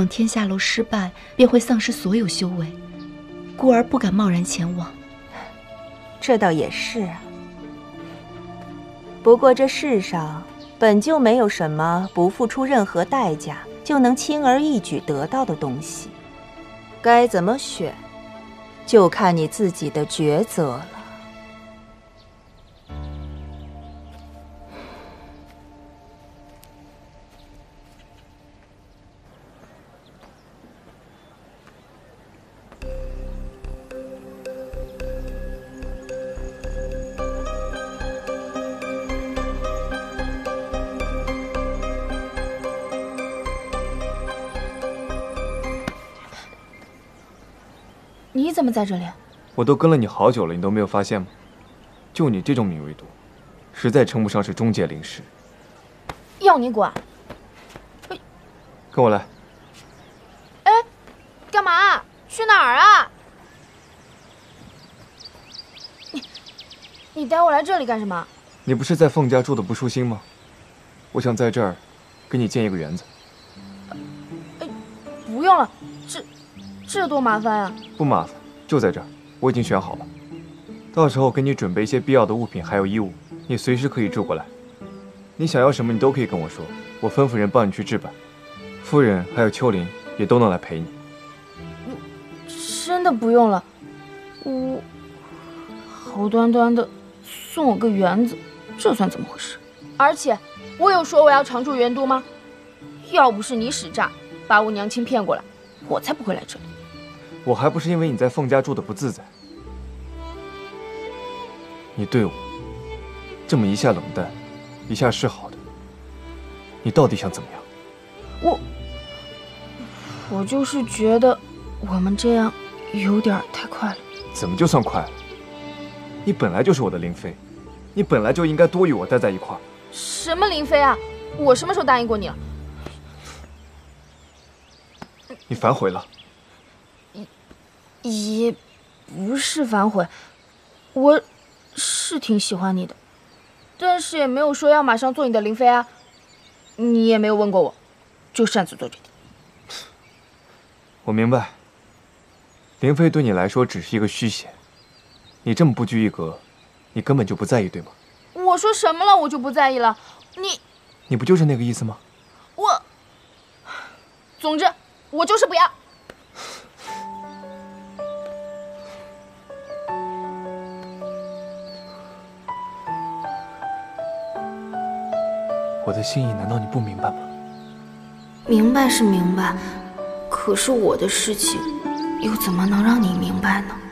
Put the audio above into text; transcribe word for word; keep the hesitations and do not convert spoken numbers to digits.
闯天下楼失败，便会丧失所有修为，故而不敢贸然前往。 这倒也是啊。不过这世上本就没有什么不付出任何代价就能轻而易举得到的东西，该怎么选，就看你自己的抉择了。 你怎么在这里？ 我都跟了你好久了，你都没有发现吗？就你这种敏锐度，实在称不上是中阶灵师。 要你管！ 跟我来。 哎，干嘛？去哪儿啊？你，你带我来这里干什么？ 你不是在凤家住的不舒心吗？我想在这儿给你建一个园子。 哎，不用了，这这多麻烦啊！ 不麻烦，就在这儿，我已经选好了。到时候给你准备一些必要的物品，还有衣物，你随时可以住过来。你想要什么，你都可以跟我说，我吩咐人帮你去置办。夫人还有秋林也都能来陪你。 真的不用了，我好端端的送我个园子，这算怎么回事？而且我有说我要常驻元都吗？要不是你使诈，把我娘亲骗过来，我才不会来这里。 我还不是因为你在凤家住的不自在。你对我这么一下冷淡，一下示好的，你到底想怎么样？ 我我就是觉得我们这样有点太快了。 怎么就算快了？你本来就是我的灵妃，你本来就应该多与我待在一块儿。 什么灵妃啊？我什么时候答应过你了？ 你反悔了？ 也不是反悔，我是挺喜欢你的，但是也没有说要马上做你的灵妃啊。你也没有问过我，就擅自做决定。 我明白，灵妃对你来说只是一个虚衔，你这么不拘一格，你根本就不在意，对吗？ 我说什么了？我就不在意了。你， 你不就是那个意思吗？ 我，总之我就是不要。 我的心意难道你不明白吗？ 明白是明白，可是我的事情又怎么能让你明白呢？